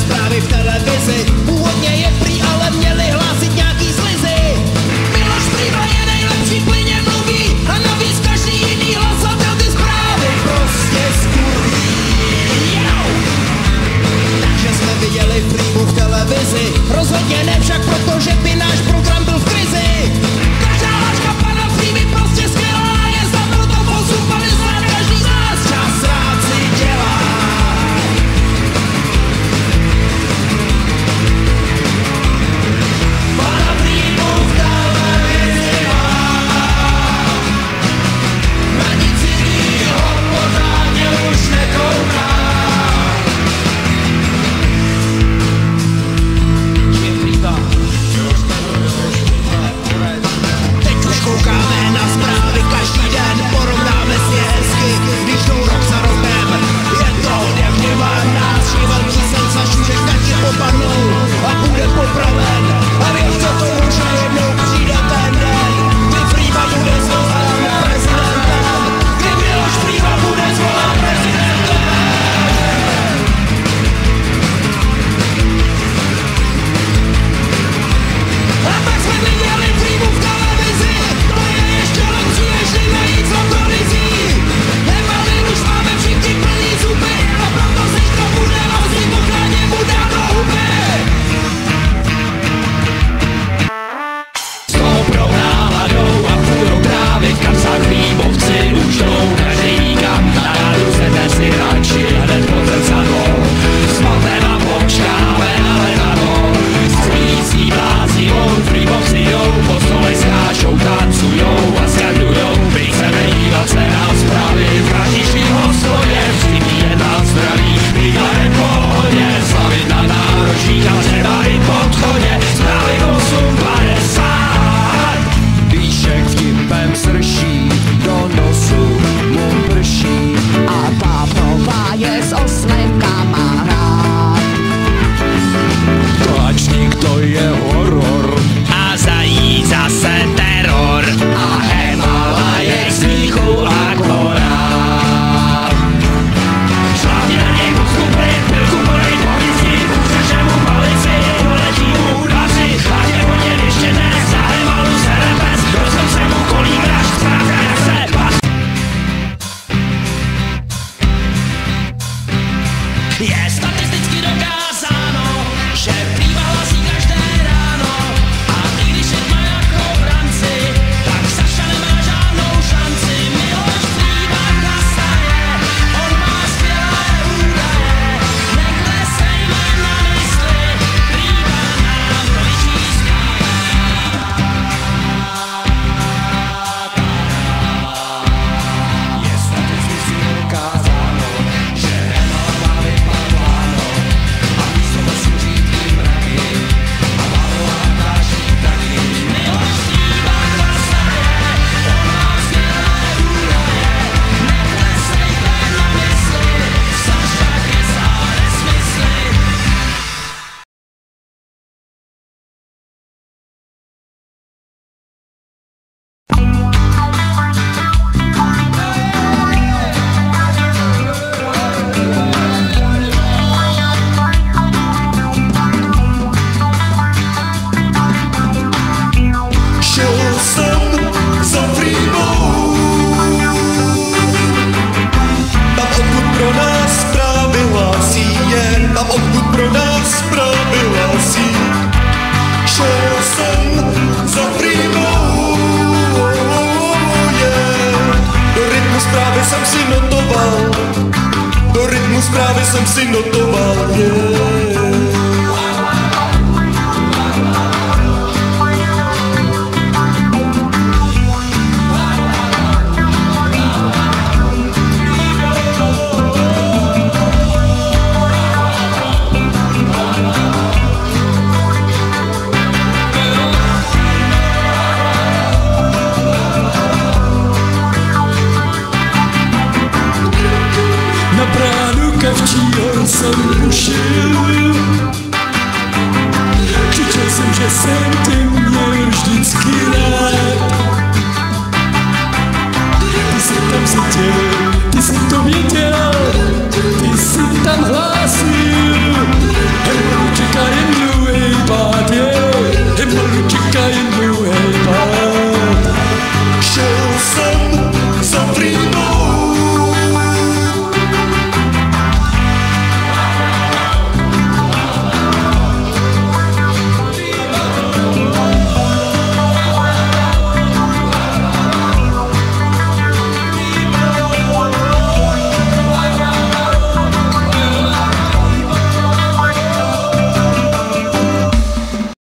zprávy v televizi. Původně je prý, ale měli hlásit nějaký slizy. Miloš Prýma je nejlepší, plyně mluví a navíc každý jiný hlasatel ty zprávy prostě skurví. Takže jsme viděli Prýmu v televizi, rozhodně ne však proto, že by náš program byl v krizi. Každá hláška pana Prýmy prostě skvělá, je za proto v 8:50 každý z nás čas rád si dělá. Pana Prýmu v televizi mám, na nic jinýho pořádně už nekoukám. Teď už koukáme na zprávy každý den, porovnáme si je hezky, když jdou rok za rokem. Je to jak něma náři velký senzační, že každý popadnou a bude popraven. A věřte tomu, že jednou přijde ten den, kdy Prýma bude zvolen prezidentem. Kdy Miloš Prýma bude zvolen prezidentem. A tak jsme viděli Prýmu v televizi, to je ještě lepší, než nejít z autorizí. Heparin už máme všichni plný zuby, a proto se to bude vlastně pokrádně mu dá do huby. S tou prohrávanou a půl rok trávy, kam za chlíbovci už jdou každý kam. Na rádu se ten si radši hned pod zrcadlo, svaté na počkáme, ale na to střící blází on, Prýmovci jdou, po stole skáčou, tancujou a skandujou. My chceme dívat se na zprávy v každým hospodě, vždy jednat zdraví, výhledem pohodě, slavit na náročích a třeba i podchodě, zprávy 8:50. Píšek vtipem srší, do nosu mu prší a ta prova je s oslemkama hrát. Tlačník to je horor a zajít zase teror a Himalajek smíchu akorát. Šlávně na něj postupy, pilku podej povící, ukřeče mu palici, poletí mu údaři, hlavně po něm ještě dnes, za Himalu se repes, rozhod se mu kolí vraž, správně jak se pas. Je statisticky dokázáno, že Prýma hlasí každé ráno. A i když je tma jako v ranci, tak Saša nemá žádnou šanci. Miloš Prýma nastaje, on má skvělé údaje. Neklesejme na mysli, Prýma nám to vyčíslí. Je statisticky dokázáno, že Hemala má vypadláno a místo nosí řídí mraky a Pavla táží taky. Miloš Prýma nastaje, on má skvělé údaje. Neklesejte na mysli, Saša kecá nesmysly. Šel jsem za Prýmou, tam odkud pro nás zprávy hlásí, jen tam odkud pro nás zprávy hlásí. Šel jsem za Prýmou, do rytmu zprávy jsem si notoval, do rytmu zprávy jsem si notoval, Na bránu Kavčího jsem ušil, křičel jsem, že jsem tě měl vždycky rád. Ty jsi tam seděl, ty jsi to věděl, ty jsi tam hlásil